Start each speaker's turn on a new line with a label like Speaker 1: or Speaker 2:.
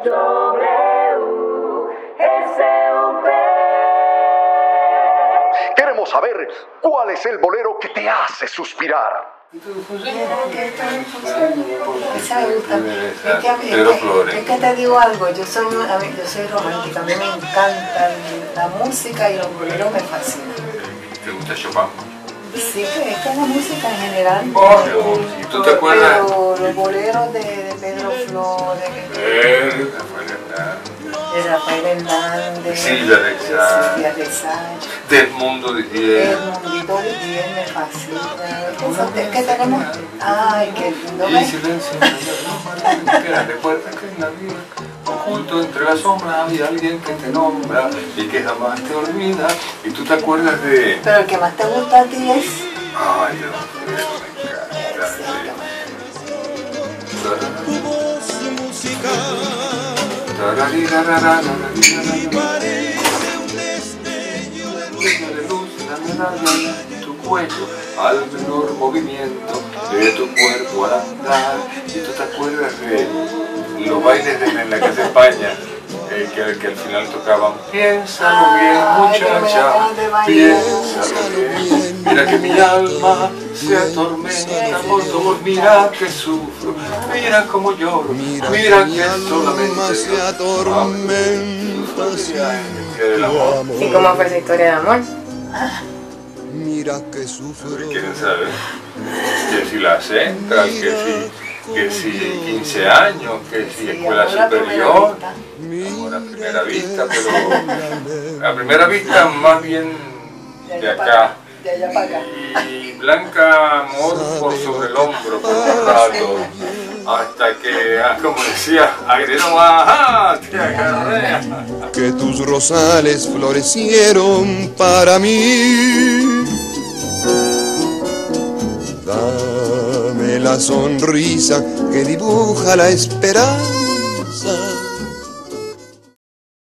Speaker 1: Queremos saber cuál es el bolero que te hace suspirar.
Speaker 2: Es que te digo algo, yo soy romántica, a mí me encanta la música y los boleros me fascinan.
Speaker 3: ¿Te gusta Chopin?
Speaker 2: Sí, es que la música en general.
Speaker 3: ¿Y tú te acuerdas?
Speaker 2: Pero los boleros de Pedro Flores, de Rafael Hernández,
Speaker 3: Silvia
Speaker 2: Rexach,
Speaker 3: del mundo de Diez.
Speaker 2: El Mundito de Diez me fascina. Es que tenemos. Ay, qué lindo.
Speaker 3: Y silencio, recuerda que en la vida, oculto entre las sombras, había alguien que te nombra y que jamás te olvida. Y tú te acuerdas de.
Speaker 2: Pero el que más te gusta a ti es.
Speaker 3: Ay, Dios mío, me encanta.
Speaker 4: Tu voz musical parece un destello de luz.
Speaker 3: Tu cuello al menor movimiento de tu cuerpo al andar. Y tú te acuerdas de los bailes en la Casa España, que al final tocaban piénsalo bien, muchacha, piénsalo bien. Mira que mi alma se atormenta por tu amor, mira que sufro, mira como lloro, mira que solamente
Speaker 4: se atormenta
Speaker 5: ¿Y cómo fue esa historia de amor?
Speaker 4: Mira que sufro.
Speaker 3: ¿Quieren saber? Que si la central, que si 15 años, que si escuela superior. Amor a primera vista, pero a primera vista más bien de acá.
Speaker 2: De allá para acá.
Speaker 3: Y blanca amor por sobre el hombro por un rato. Hasta que, como decía, agrego, ajá, te agarré.
Speaker 4: Que tus rosales florecieron para mí. Dame la sonrisa que dibuja la esperanza